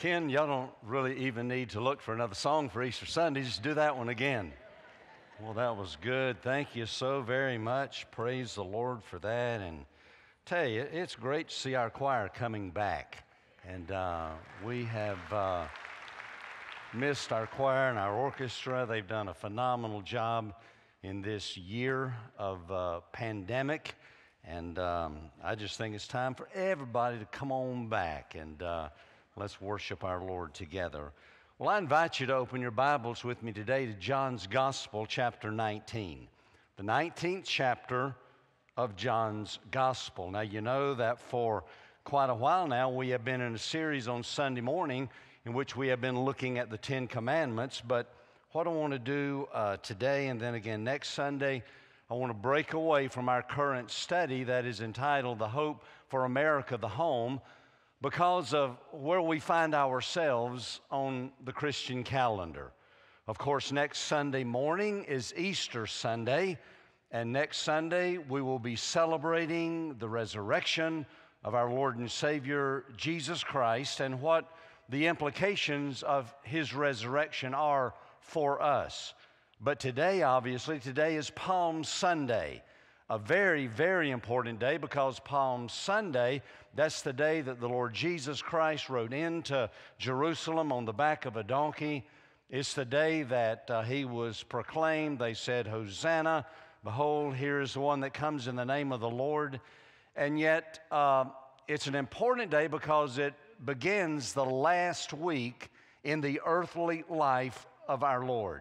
Ken, y'all don't really even need to look for another song for Easter Sunday. Just do that one again. Well, that was good. Thank you so very much. Praise the Lord for that. And tell you, it's great to see our choir coming back. And we have missed our choir and our orchestra. They've done a phenomenal job in this year of pandemic. And I just think it's time for everybody to come on back and let's worship our Lord together. Well, I invite you to open your Bibles with me today to John's Gospel, chapter 19. The 19th chapter of John's Gospel. Now, you know that for quite a while now, we have been in a series on Sunday morning in which we have been looking at the Ten Commandments. But what I want to do today and then again next Sunday, I want to break away from our current study that is entitled The Hope for America, the Home, because of where we find ourselves on the Christian calendar. Of course, next Sunday morning is Easter Sunday, and next Sunday we will be celebrating the resurrection of our Lord and Savior, Jesus Christ, and what the implications of His resurrection are for us. But today, obviously, today is Palm Sunday, a very, very important day because Palm Sunday, that's the day that the Lord Jesus Christ rode into Jerusalem on the back of a donkey. It's the day that He was proclaimed. They said, "Hosanna, behold, here is the one that comes in the name of the Lord." And yet, it's an important day because it begins the last week in the earthly life of our Lord.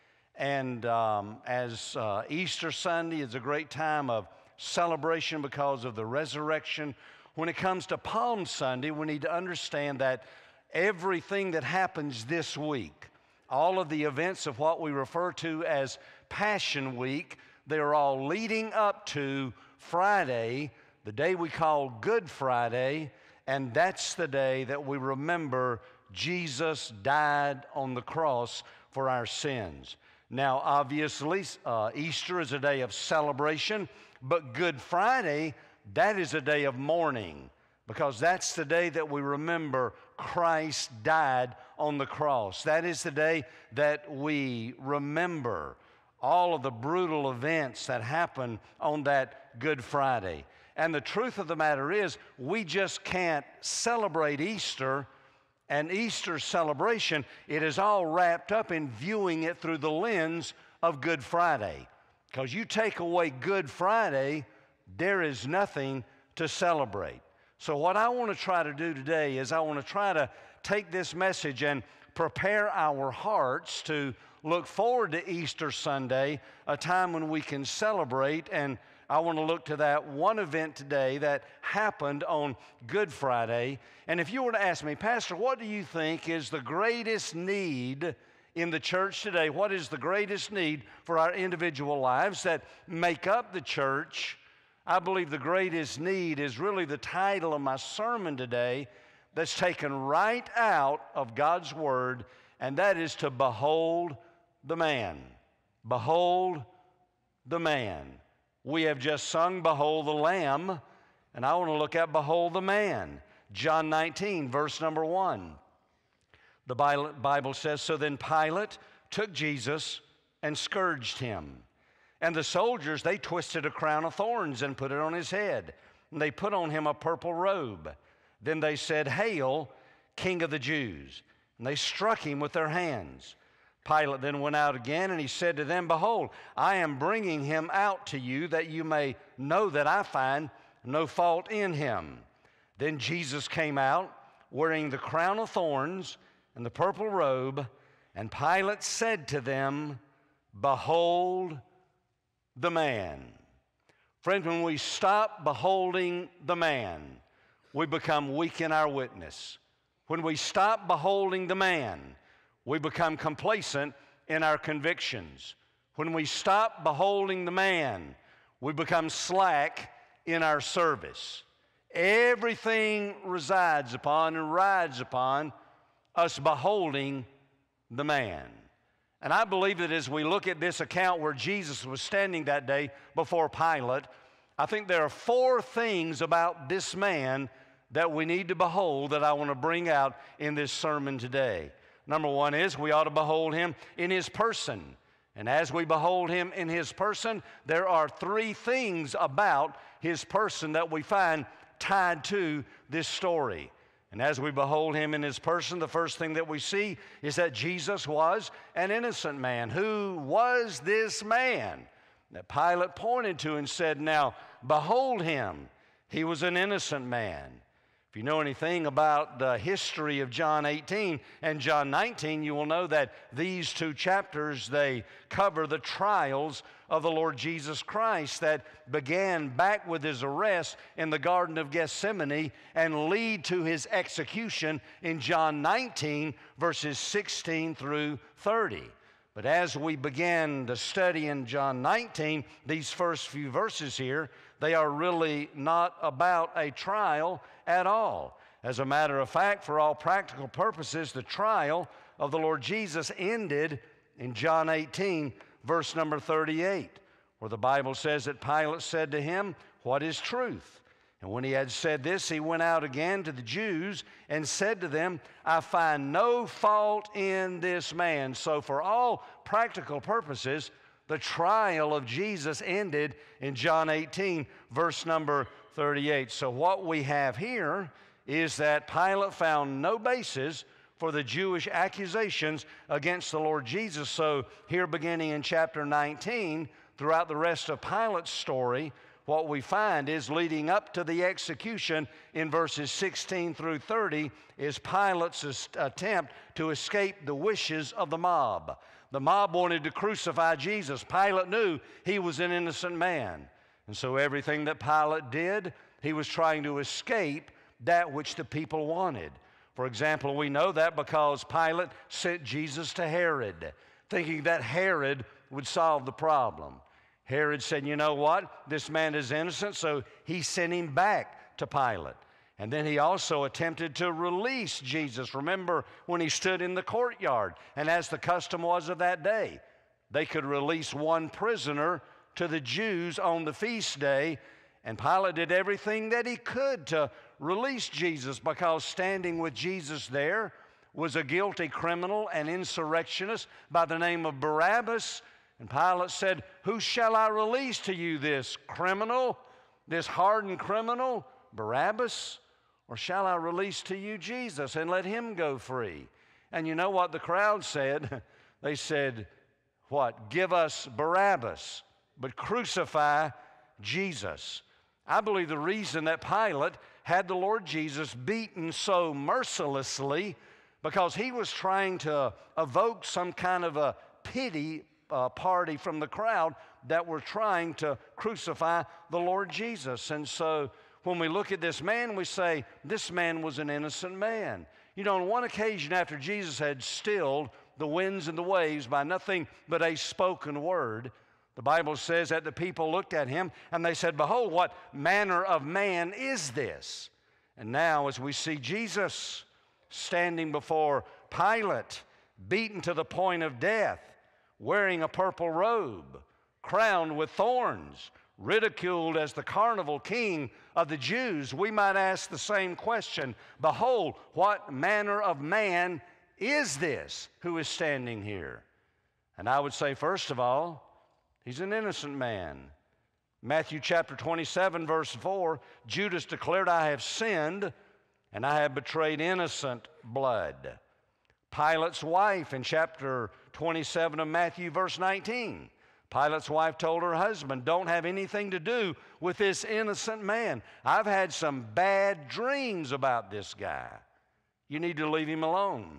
And as Easter Sunday is a great time of celebration because of the resurrection, when it comes to Palm Sunday, we need to understand that everything that happens this week, all of the events of what we refer to as Passion Week, they are all leading up to Friday, the day we call Good Friday, and that's the day that we remember Jesus died on the cross for our sins. Now, obviously, Easter is a day of celebration, but Good Friday, that is a day of mourning because that's the day that we remember Christ died on the cross. That is the day that we remember all of the brutal events that happened on that Good Friday. And the truth of the matter is, we just can't celebrate Easter and Easter celebration. It is all wrapped up in viewing it through the lens of Good Friday. Because you take away Good Friday, there is nothing to celebrate. So what I want to try to do today is I want to try to take this message and prepare our hearts to look forward to Easter Sunday, a time when we can celebrate. And I want to look to that one event today that happened on Good Friday. And if you were to ask me, Pastor, what do you think is the greatest need in the church today? What is the greatest need for our individual lives that make up the church? I believe the greatest need is really the title of my sermon today that's taken right out of God's Word, and that is to behold the man. Behold the man. We have just sung, Behold the Lamb, and I want to look at Behold the Man. John 19, verse number 1. The Bible says, So then Pilate took Jesus and scourged him. And the soldiers, they twisted a crown of thorns and put it on his head. And they put on him a purple robe. Then they said, Hail, King of the Jews. And they struck him with their hands. Pilate then went out again, and he said to them, Behold, I am bringing him out to you, that you may know that I find no fault in him. Then Jesus came out, wearing the crown of thorns and the purple robe, and Pilate said to them, Behold the man. Friends, when we stop beholding the man, we become weak in our witness. When we stop beholding the man, we become complacent in our convictions. When we stop beholding the man, we become slack in our service. Everything resides upon and rides upon us beholding the man. And I believe that as we look at this account where Jesus was standing that day before Pilate, I think there are four things about this man that we need to behold that I want to bring out in this sermon today. Number one is we ought to behold him in his person. And as we behold him in his person, there are three things about his person that we find tied to this story. And as we behold him in his person, the first thing that we see is that Jesus was an innocent man. Who was this man that Pilate pointed to and said, now behold him? He was an innocent man. If you know anything about the history of John 18 and John 19, you will know that these two chapters, they cover the trials of the Lord Jesus Christ that began back with his arrest in the Garden of Gethsemane and lead to his execution in John 19, verses 16 through 30. But as we began to study in John 19, these first few verses here, they are really not about a trial at all. As a matter of fact, for all practical purposes, the trial of the Lord Jesus ended in John 18, verse number 38, where the Bible says that Pilate said to him, "What is truth?" And when he had said this, he went out again to the Jews and said to them, "I find no fault in this man." So for all practical purposes, the trial of Jesus ended in John 18, verse number 38. So what we have here is that Pilate found no basis for the Jewish accusations against the Lord Jesus. So here beginning in chapter 19, throughout the rest of Pilate's story, what we find is leading up to the execution in verses 16 through 30 is Pilate's attempt to escape the wishes of the mob. The mob wanted to crucify Jesus. Pilate knew he was an innocent man. And so everything that Pilate did, he was trying to escape that which the people wanted. For example, we know that because Pilate sent Jesus to Herod, thinking that Herod would solve the problem. Herod said, you know what? This man is innocent, so he sent him back to Pilate. And then he also attempted to release Jesus. Remember when he stood in the courtyard, and as the custom was of that day, they could release one prisoner to the Jews on the feast day, and Pilate did everything that he could to release Jesus, because standing with Jesus there was a guilty criminal, an insurrectionist by the name of Barabbas. And Pilate said, "Who shall I release to you, this criminal, this hardened criminal, Barabbas? Or shall I release to you Jesus and let him go free?" And you know what the crowd said? They said, what? "Give us Barabbas, but crucify Jesus." I believe the reason that Pilate had the Lord Jesus beaten so mercilessly because he was trying to evoke some kind of a pity party from the crowd that were trying to crucify the Lord Jesus. And so when we look at this man, we say, this man was an innocent man. You know, on one occasion after Jesus had stilled the winds and the waves by nothing but a spoken word, the Bible says that the people looked at him and they said, "Behold, what manner of man is this?" And now as we see Jesus standing before Pilate, beaten to the point of death, wearing a purple robe, crowned with thorns, ridiculed as the carnival king of the Jews, we might ask the same question. Behold, what manner of man is this who is standing here? And I would say, first of all, he's an innocent man. Matthew chapter 27, verse 4, Judas declared, "I have sinned, and I have betrayed innocent blood." Pilate's wife in chapter 27 of Matthew, verse 19. Pilate's wife told her husband, "Don't have anything to do with this innocent man. I've had some bad dreams about this guy. You need to leave him alone."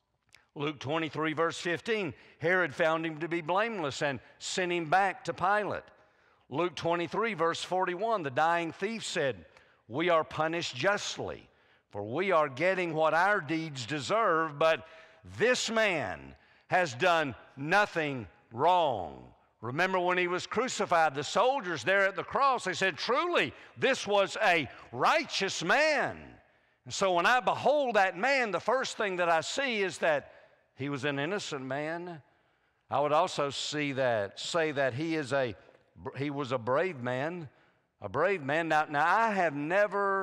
Luke 23, verse 15, Herod found him to be blameless and sent him back to Pilate. Luke 23, verse 41, the dying thief said, "We are punished justly, for we are getting what our deeds deserve, but this man has done nothing wrong." Remember when he was crucified, the soldiers there at the cross, they said, "Truly, this was a righteous man." And so when I behold that man, the first thing that I see is that he was an innocent man. I would also say that he was a brave man. A brave man. Now I have never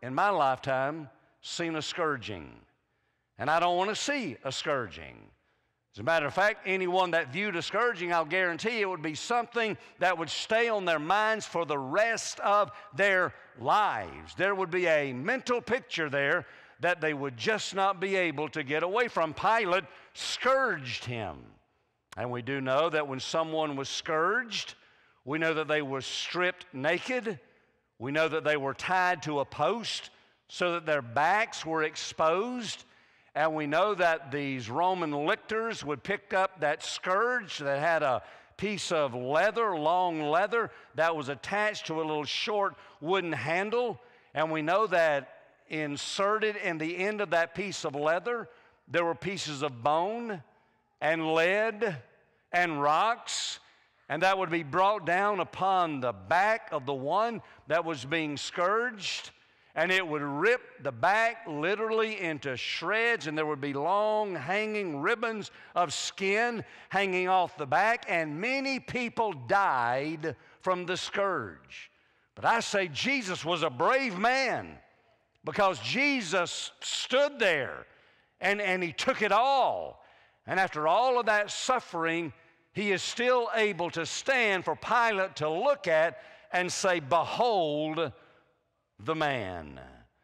in my lifetime, seen a scourging. And I don't want to see a scourging. As a matter of fact, anyone that viewed a scourging, I'll guarantee it would be something that would stay on their minds for the rest of their lives. There would be a mental picture there that they would just not be able to get away from. Pilate scourged him. And we do know that when someone was scourged, we know that they were stripped naked. We know that they were tied to a post so that their backs were exposed. And we know that these Roman lictors would pick up that scourge that had a piece of leather, long leather, that was attached to a little short wooden handle. And we know that inserted in the end of that piece of leather, there were pieces of bone and lead and rocks. And that would be brought down upon the back of the one that was being scourged. And it would rip the back literally into shreds, and there would be long hanging ribbons of skin hanging off the back, and many people died from the scourge. But I say Jesus was a brave man, because Jesus stood there and he took it all. And after all of that suffering, he is still able to stand for Pilate to look at and say, "Behold the man."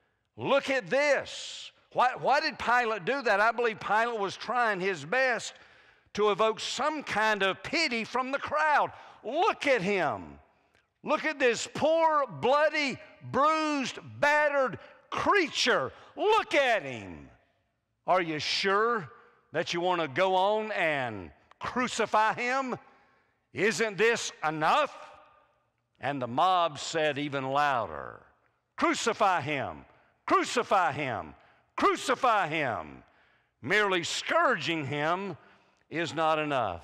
Look at this. Why did Pilate do that? I believe Pilate was trying his best to evoke some kind of pity from the crowd. Look at him. Look at this poor, bloody, bruised, battered creature. Look at him. Are you sure that you want to go on and crucify him? Isn't this enough? And the mob said even louder, "Crucify him, crucify him, crucify him." Merely scourging him is not enough.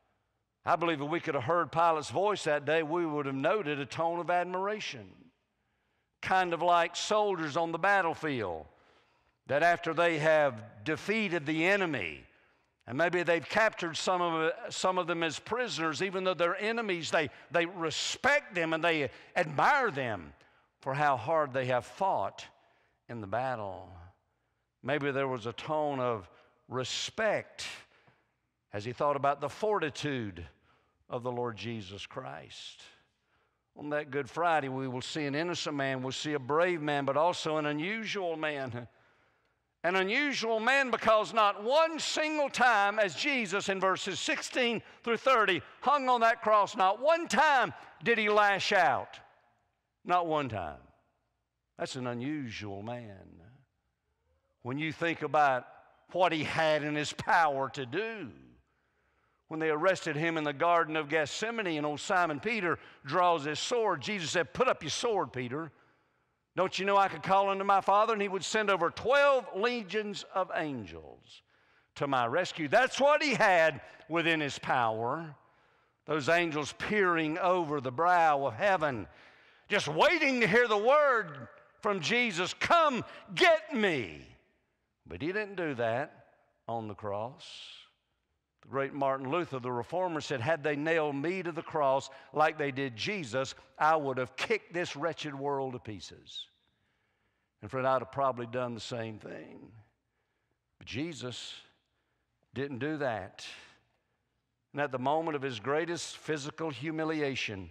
I believe if we could have heard Pilate's voice that day, we would have noted a tone of admiration. Kind of like soldiers on the battlefield, that after they have defeated the enemy, and maybe they've captured some of them as prisoners, even though they're enemies, they respect them and they admire them for how hard they have fought in the battle. Maybe there was a tone of respect as he thought about the fortitude of the Lord Jesus Christ. On that Good Friday, we will see an innocent man, we'll see a brave man, but also an unusual man. An unusual man because not one single time, as Jesus in verses 16 through 30 hung on that cross, not one time did he lash out. Not one time. That's an unusual man. When you think about what he had in his power to do. When they arrested him in the Garden of Gethsemane and old Simon Peter draws his sword, Jesus said, "Put up your sword, Peter. Don't you know I could call unto my Father and he would send over 12 legions of angels to my rescue?" That's what he had within his power. Those angels peering over the brow of heaven, just waiting to hear the word from Jesus, "Come get me." But he didn't do that on the cross. The great Martin Luther, the reformer, said, "Had they nailed me to the cross like they did Jesus, I would have kicked this wretched world to pieces." And friend, I'd have probably done the same thing. But Jesus didn't do that. And at the moment of his greatest physical humiliation,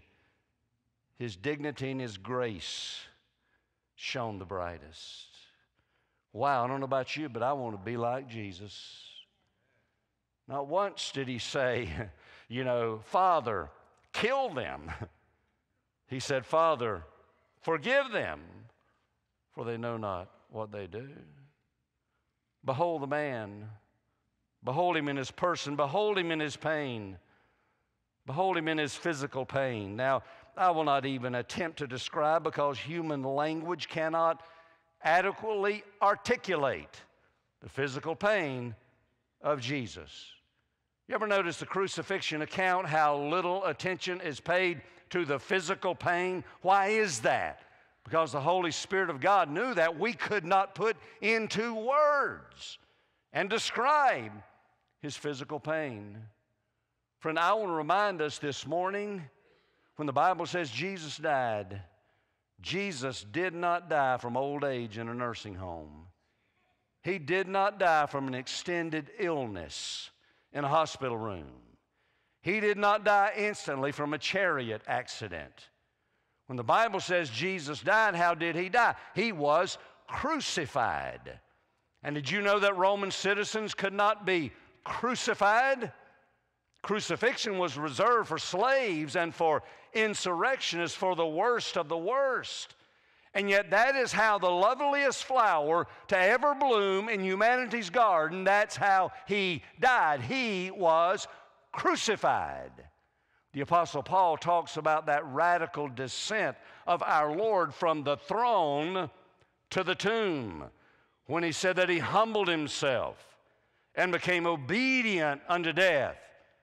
his dignity and his grace shone the brightest. Wow, I don't know about you, but I want to be like Jesus. Not once did he say, "Father, kill them." He said, "Father, forgive them, for they know not what they do." Behold the man. Behold him in his person. Behold him in his pain. Behold him in his physical pain. Now, I will not even attempt to describe, because human language cannot adequately articulate the physical pain of Jesus. You ever notice the crucifixion account, how little attention is paid to the physical pain? Why is that? Because the Holy Spirit of God knew that we could not put into words and describe his physical pain. Friend, I want to remind us this morning, when the Bible says Jesus died Jesus did not die from old age in a nursing home. He did not die from an extended illness in a hospital room. He did not die instantly from a chariot accident. When the Bible says Jesus died, how did he die? He was crucified. And did you know that Roman citizens could not be crucified? Crucifixion was reserved for slaves and for insurrectionists, for the worst of the worst. And yet that is how the loveliest flower to ever bloom in humanity's garden, that's how he died. He was crucified. The Apostle Paul talks about that radical descent of our Lord from the throne to the tomb, when he said that he humbled himself and became obedient unto death,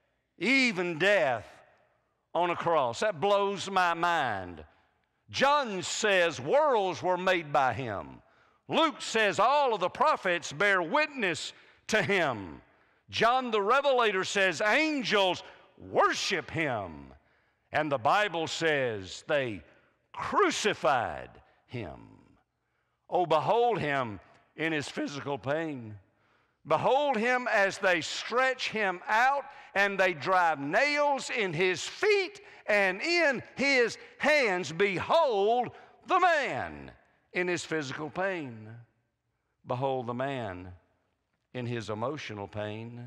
even death on a cross. That blows my mind. John says worlds were made by him. Luke says all of the prophets bear witness to him. John the Revelator says angels worship him. And the Bible says they crucified him. Oh, behold him in his physical pain. Behold him as they stretch him out and they drive nails in his feet and in his hands. Behold the man in his physical pain. Behold the man in his emotional pain.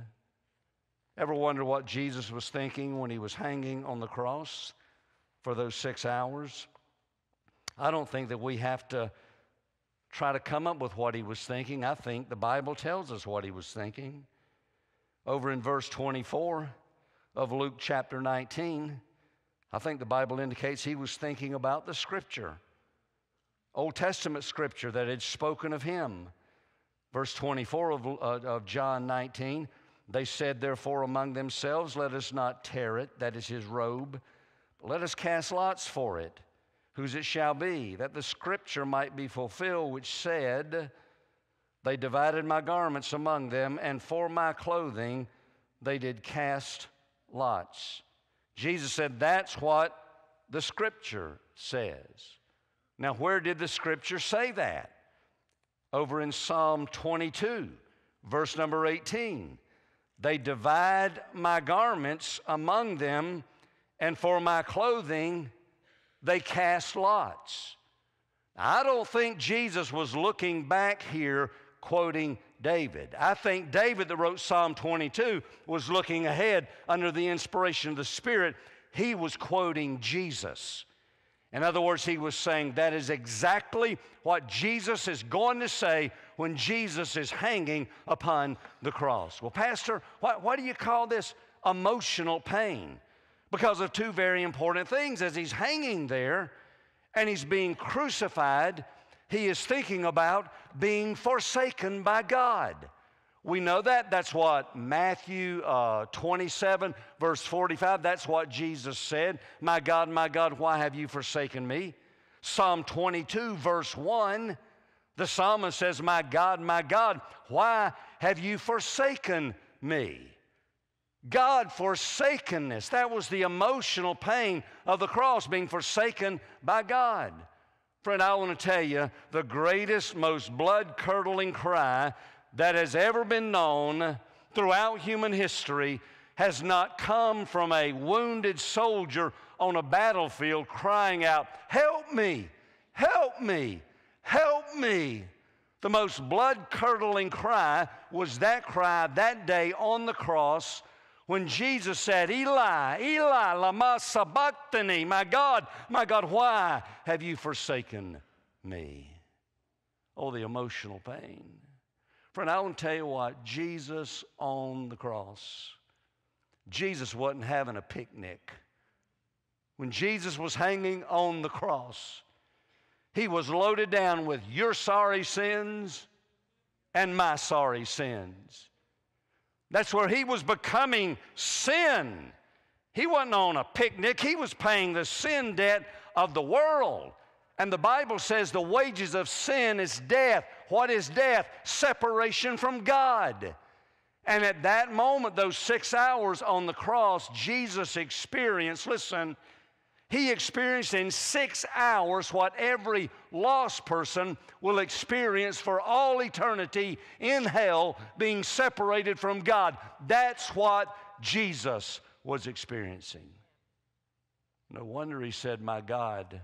Ever wonder what Jesus was thinking when he was hanging on the cross for those 6 hours? I don't think that we have to try to come up with what he was thinking. I think the Bible tells us what he was thinking. Over in verse 24 of Luke chapter 19, I think the Bible indicates he was thinking about the Scripture, Old Testament Scripture that had spoken of him. Verse 24 of John 19, they said, therefore, among themselves, let us not tear it, that is his robe, but let us cast lots for it, whose it shall be, that the Scripture might be fulfilled, which said, they divided my garments among them, and for my clothing they did cast lots. Jesus said, that's what the Scripture says. Now, where did the Scripture say that? Over in Psalm 22, verse number 18. They divide my garments among them, and for my clothing they cast lots. I don't think Jesus was looking back here quoting David. I think David that wrote Psalm 22 was looking ahead under the inspiration of the Spirit. He was quoting Jesus. In other words, he was saying that is exactly what Jesus is going to say when Jesus is hanging upon the cross. Well, Pastor, why do you call this emotional pain? Because of two very important things. As he's hanging there and he's being crucified, he is thinking about being forsaken by God. We know that. That's what Matthew 27, verse 45, that's what Jesus said. My God, why have you forsaken me? Psalm 22, verse 1, the psalmist says, my God, why have you forsaken me? God forsakenness. That was the emotional pain of the cross, being forsaken by God. Friend, I want to tell you, the greatest, most blood-curdling cry that has ever been known throughout human history has not come from a wounded soldier on a battlefield crying out, help me, help me, help me. The most blood-curdling cry was that cry that day on the cross when Jesus said, Eli, Eli, lama sabachthani, my God, why have you forsaken me? Oh, the emotional pain. Friend, I want to tell you what, Jesus on the cross, Jesus wasn't having a picnic. When Jesus was hanging on the cross, he was loaded down with your sorry sins and my sorry sins. That's where he was becoming sin. He wasn't on a picnic. He was paying the sin debt of the world. And the Bible says the wages of sin is death. What is death? Separation from God. And at that moment, those 6 hours on the cross, Jesus experienced, listen, He experienced in 6 hours what every lost person will experience for all eternity in hell, being separated from God. That's what Jesus was experiencing. No wonder he said, my God,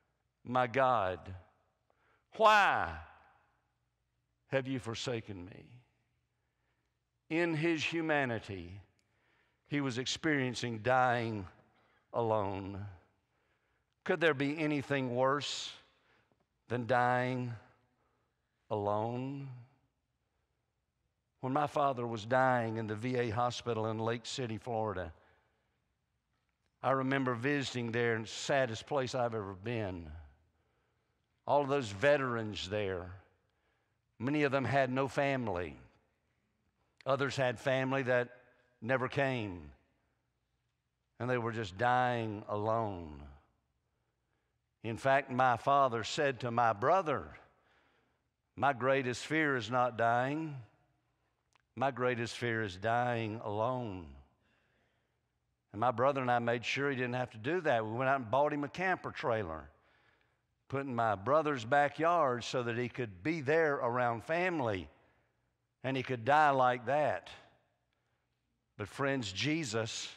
why have you forsaken me?" In his humanity, he was experiencing dying alone. Could there be anything worse than dying alone? When my father was dying in the VA hospital in Lake City, Florida, I remember visiting there, and it's the saddest place I've ever been. All of those veterans there, many of them had no family. Others had family that never came, and they were just dying alone. In fact, my father said to my brother, "My greatest fear is not dying. My greatest fear is dying alone." And my brother and I made sure he didn't have to do that. We went out and bought him a camper trailer, put in my brother's backyard so that he could be there around family and he could die like that. But friends, Jesus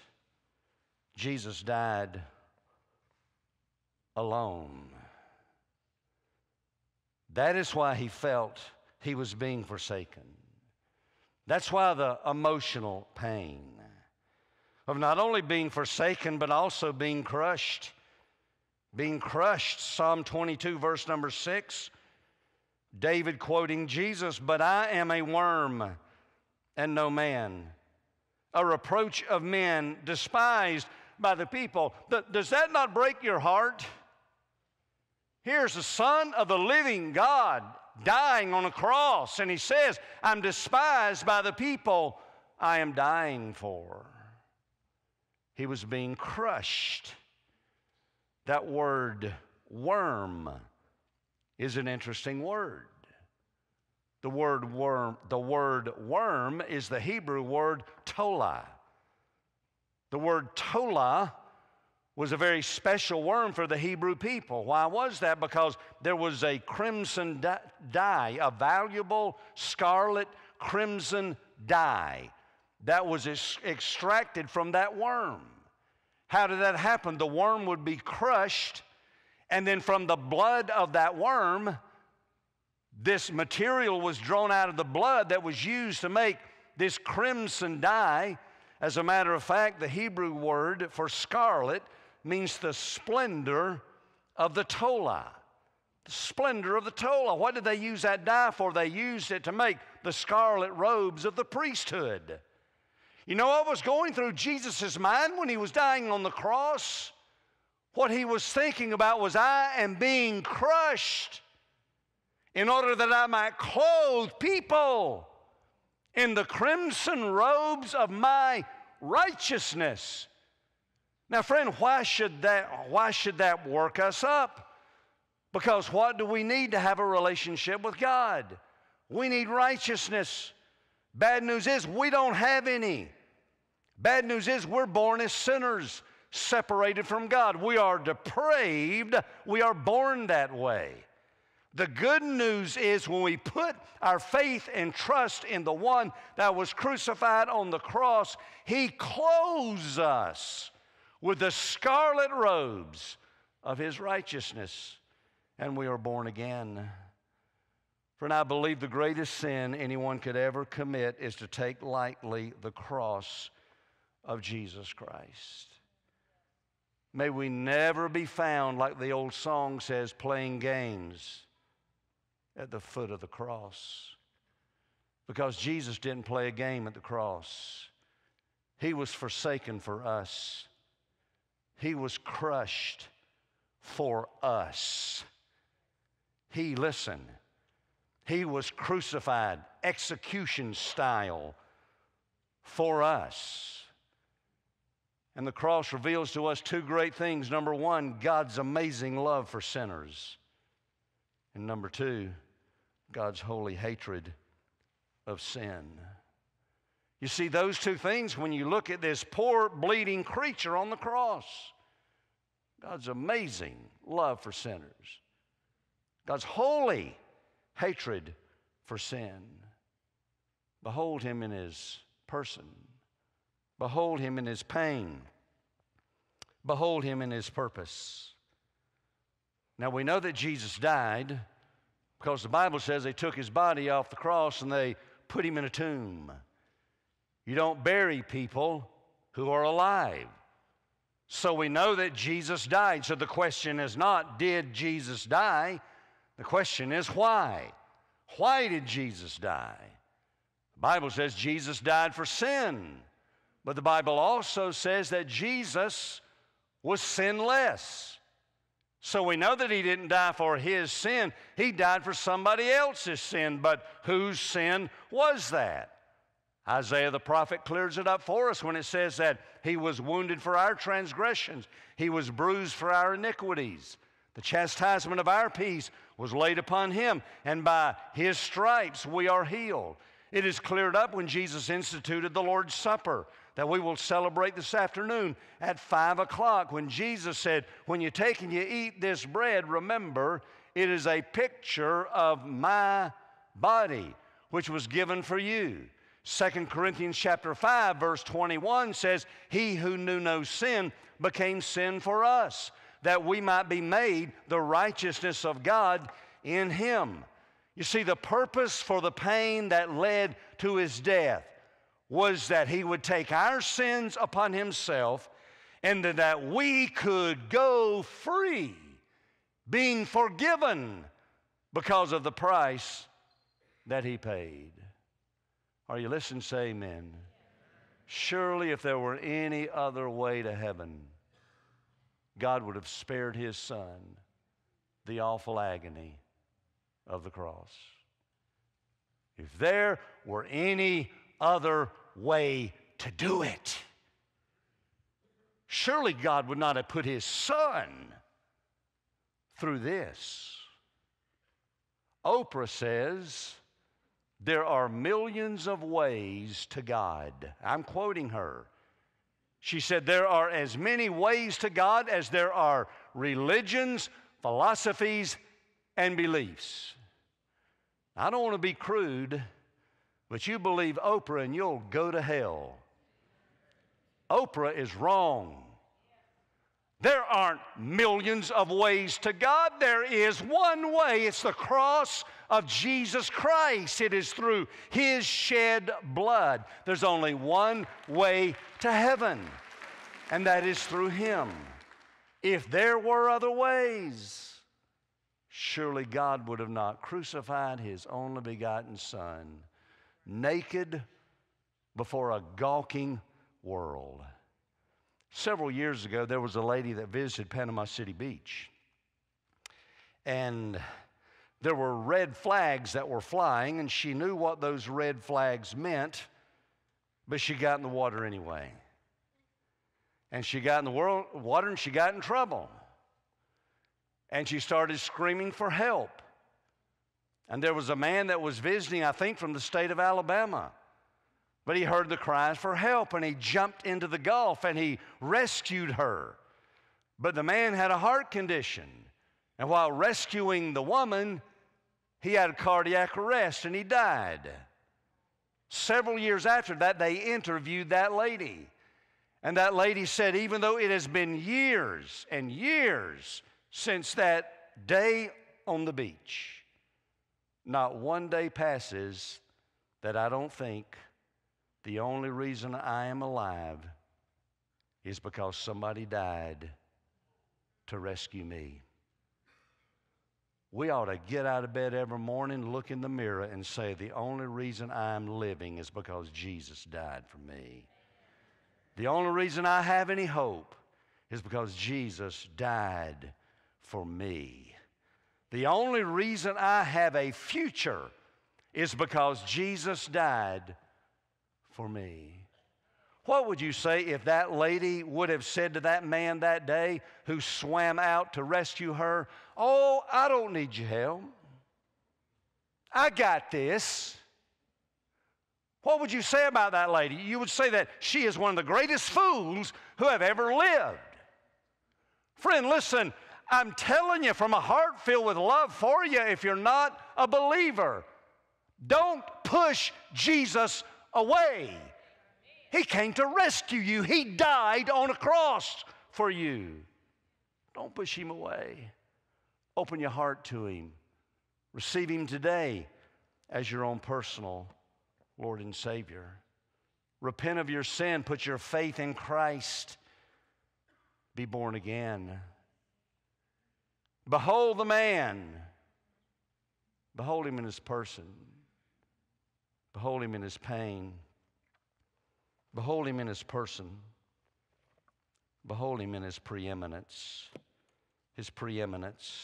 died alone. That is why he felt he was being forsaken. That's why the emotional pain of not only being forsaken, but also being crushed. Being crushed. Psalm 22, verse number 6. David quoting Jesus, "But I am a worm and no man, a reproach of men, despised by the people." Does that not break your heart? Here's the Son of the living God dying on a cross, and he says, "I'm despised by the people I am dying for." He was being crushed. That word worm is an interesting word. The word worm is the Hebrew word tola. The word tola was a very special worm for the Hebrew people. Why was that? Because there was a crimson dye, a valuable scarlet crimson dye that was extracted from that worm. How did that happen? The worm would be crushed, and then from the blood of that worm, this material was drawn out of the blood that was used to make this crimson dye. As a matter of fact, the Hebrew word for scarlet means the splendor of the tola. The splendor of the tola. What did they use that dye for? They used it to make the scarlet robes of the priesthood. You know what was going through Jesus' mind when he was dying on the cross? What he was thinking about was, I am being crushed in order that I might clothe people in the crimson robes of my righteousness. Now, friend, why should that work us up? Because what do we need to have a relationship with God? We need righteousness. Bad news is we don't have any. Bad news is we're born as sinners, separated from God. We are depraved. We are born that way. The good news is when we put our faith and trust in the one that was crucified on the cross, he clothes us with the scarlet robes of his righteousness, and we are born again. Friend, I believe the greatest sin anyone could ever commit is to take lightly the cross of Jesus Christ. May we never be found, like the old song says, playing games at the foot of the cross. Because Jesus didn't play a game at the cross. He was forsaken for us. He was crushed for us. He was crucified, execution style, for us. And the cross reveals to us two great things. Number one, God's amazing love for sinners. And number two, God's holy hatred of sin. You see, those two things, when you look at this poor, bleeding creature on the cross, God's amazing love for sinners. God's holy hatred for sin. Behold him in his person. Behold him in his pain. Behold him in his purpose. Now we know that Jesus died because the Bible says they took his body off the cross and they put him in a tomb. You don't bury people who are alive. So we know that Jesus died. So the question is not, did Jesus die? The question is, why? Why did Jesus die? The Bible says Jesus died for sin. But the Bible also says that Jesus was sinless. So we know that he didn't die for his sin. He died for somebody else's sin. But whose sin was that? Isaiah the prophet clears it up for us when it says that he was wounded for our transgressions. He was bruised for our iniquities. The chastisement of our peace was laid upon him, and by his stripes we are healed. It is cleared up when Jesus instituted the Lord's Supper that we will celebrate this afternoon at 5 o'clock, when Jesus said, when you take and you eat this bread, remember, it is a picture of my body, which was given for you. 2 Corinthians chapter 5, verse 21 says, he who knew no sin became sin for us, that we might be made the righteousness of God in him. You see, the purpose for the pain that led to his death was that he would take our sins upon himself and that we could go free, being forgiven because of the price that he paid. Are you listening? Say amen. Surely if there were any other way to heaven, God would have spared his son the awful agony of the cross. If there were any other way to do it, surely God would not have put his son through this. Oprah says, there are millions of ways to God. I'm quoting her. She said, there are as many ways to God as there are religions, philosophies, and beliefs. I don't want to be crude, but you believe Oprah and you'll go to hell. Oprah is wrong. There aren't millions of ways to God. There is one way. It's the cross of Jesus Christ. It is through his shed blood. There's only one way to heaven, and that is through him. If there were other ways, surely God would have not crucified his only begotten Son, naked before a gawking world. Several years ago, there was a lady that visited Panama City Beach. And there were red flags that were flying, and she knew what those red flags meant, but she got in the water anyway. And she got in the water and she got in trouble. And she started screaming for help. And there was a man that was visiting, I think, from the state of Alabama. But he heard the cries for help, and he jumped into the Gulf, and he rescued her. But the man had a heart condition, and while rescuing the woman, he had a cardiac arrest, and he died. Several years after that, they interviewed that lady, and that lady said, even though it has been years and years since that day on the beach, not one day passes that I don't think the only reason I am alive is because somebody died to rescue me. We ought to get out of bed every morning, look in the mirror, and say, the only reason I'm living is because Jesus died for me. The only reason I have any hope is because Jesus died for me. The only reason I have a future is because Jesus died for me. What would you say if that lady would have said to that man that day who swam out to rescue her, oh, I don't need your help. I got this. What would you say about that lady? You would say that she is one of the greatest fools who have ever lived. Friend, listen, I'm telling you from a heart filled with love for you, if you're not a believer, don't push Jesus away. He came to rescue you. He died on a cross for you. Don't push Him away. Open your heart to Him. Receive Him today as your own personal Lord and Savior. Repent of your sin. Put your faith in Christ. Be born again. Behold the man. Behold Him in His person. Behold Him in His pain. Behold Him in His person. Behold Him in His preeminence. His preeminence.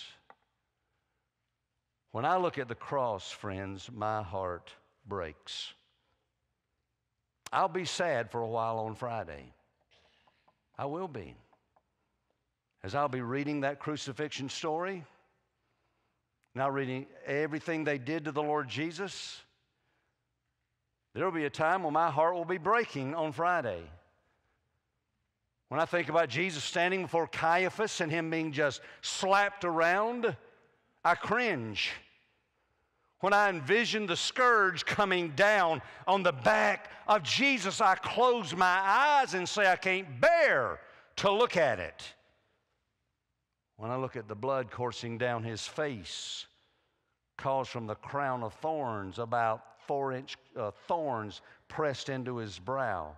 When I look at the cross, friends, my heart breaks. I'll be sad for a while on Friday. I will be. As I'll be reading that crucifixion story, now reading everything they did to the Lord Jesus, there will be a time when my heart will be breaking on Friday. When I think about Jesus standing before Caiaphas and him being just slapped around, I cringe. When I envision the scourge coming down on the back of Jesus, I close my eyes and say I can't bear to look at it. When I look at the blood coursing down His face, caused from the crown of thorns, about 4-inch thorns pressed into His brow,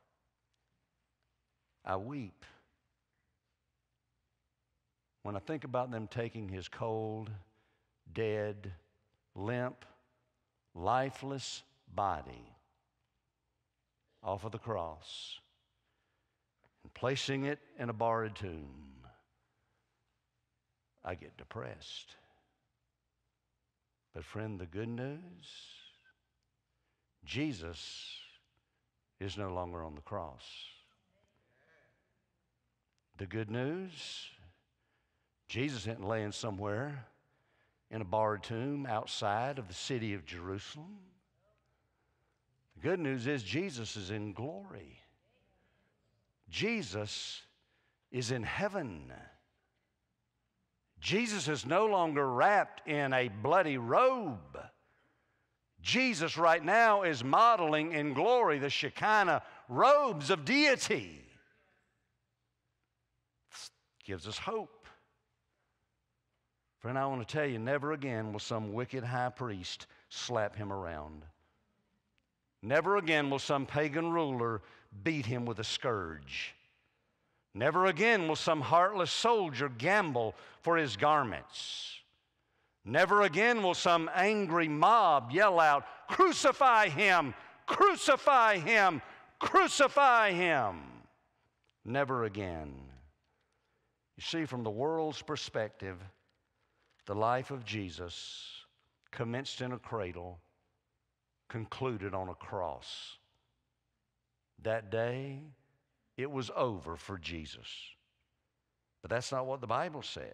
I weep. When I think about them taking His cold, dead, limp, lifeless body off of the cross and placing it in a borrowed tomb, I get depressed. But friend, the good news, Jesus is no longer on the cross. The good news, Jesus isn't laying somewhere in a borrowed tomb outside of the city of Jerusalem. The good news is Jesus is in glory. Jesus is in heaven. Jesus is no longer wrapped in a bloody robe. Jesus right now is modeling in glory the Shekinah robes of deity. Gives us hope. Friend, I want to tell you, never again will some wicked high priest slap Him around. Never again will some pagan ruler beat Him with a scourge. Never again will some heartless soldier gamble for His garments. Never again will some angry mob yell out, "Crucify Him! Crucify Him! Crucify Him!" Never again. You see, from the world's perspective, the life of Jesus commenced in a cradle, concluded on a cross. That day, it was over for Jesus. But that's not what the Bible says.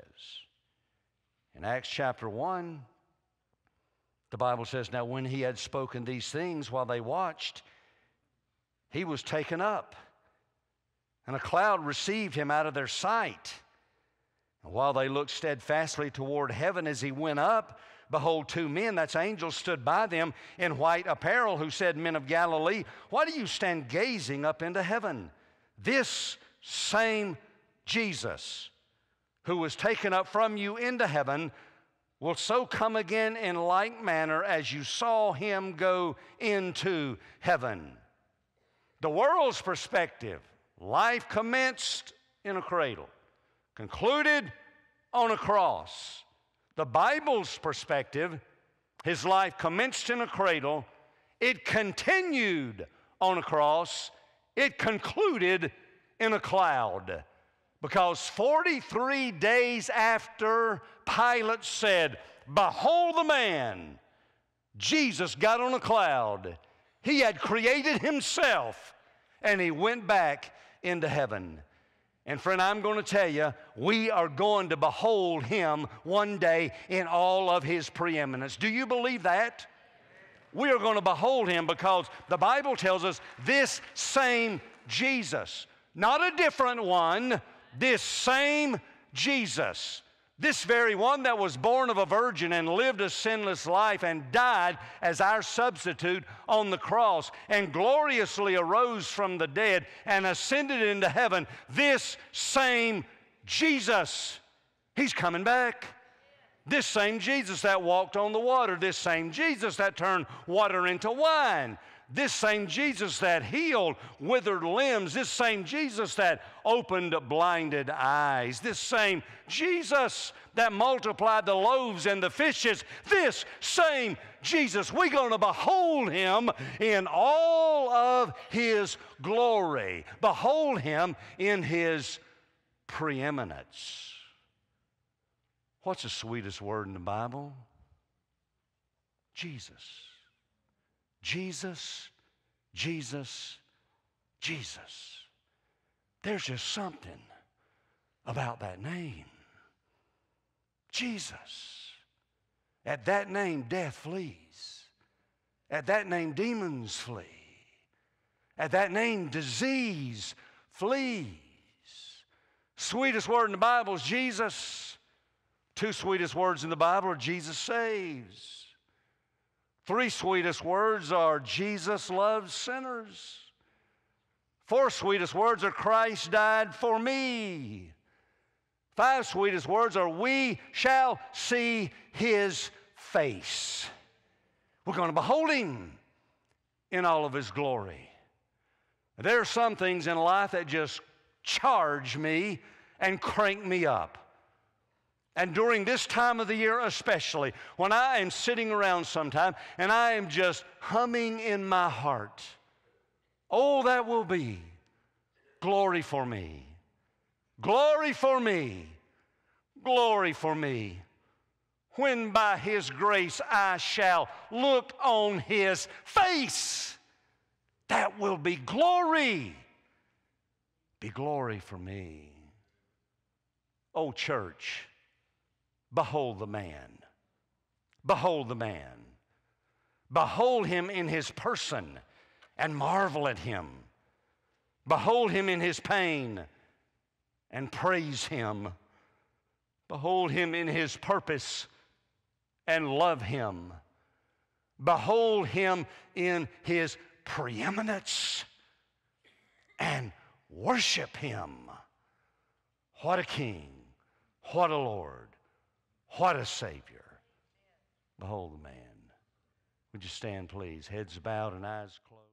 In Acts chapter 1, the Bible says, now when He had spoken these things while they watched, He was taken up, and a cloud received Him out of their sight. And while they looked steadfastly toward heaven as He went up, behold, 2 men, that's angels, stood by them in white apparel, who said, Men of Galilee, why do you stand gazing up into heaven? This same Jesus, who was taken up from you into heaven, will so come again in like manner as you saw Him go into heaven. The world's perspective, life commenced in a cradle, concluded on a cross. The Bible's perspective, His life commenced in a cradle, it continued on a cross, it concluded in a cloud. Because 43 days after Pilate said, behold the man, Jesus got on a cloud. He had created Himself, and He went back into heaven. And friend, I'm going to tell you, we are going to behold Him one day in all of His preeminence. Do you believe that? We are going to behold Him because the Bible tells us this same Jesus, not a different one, this same Jesus, this very one that was born of a virgin and lived a sinless life and died as our substitute on the cross and gloriously arose from the dead and ascended into heaven, this same Jesus, He's coming back. This same Jesus that walked on the water, this same Jesus that turned water into wine, this same Jesus that healed withered limbs, this same Jesus that opened blinded eyes, this same Jesus that multiplied the loaves and the fishes, this same Jesus, we're going to behold Him in all of His glory. Behold Him in His preeminence. What's the sweetest word in the Bible? Jesus. Jesus, Jesus, Jesus. There's just something about that name. Jesus. At that name, death flees. At that name, demons flee. At that name, disease flees. Sweetest word in the Bible is Jesus. Two sweetest words in the Bible are Jesus saves. Three sweetest words are Jesus loves sinners. Four sweetest words are Christ died for me. Five sweetest words are we shall see His face. We're going to behold Him in all of His glory. There are some things in life that just charge me and crank me up. And during this time of the year especially, when I am sitting around sometime and I am just humming in my heart, oh, that will be glory for me, glory for me, glory for me. When by His grace I shall look on His face, that will be glory for me. Oh, church, behold the man. Behold the man. Behold Him in His person and marvel at Him. Behold Him in His pain and praise Him. Behold Him in His purpose and love Him. Behold Him in His preeminence and worship Him. What a King. What a Lord. What a Savior. Behold the man. Would you stand, please? Heads bowed and eyes closed.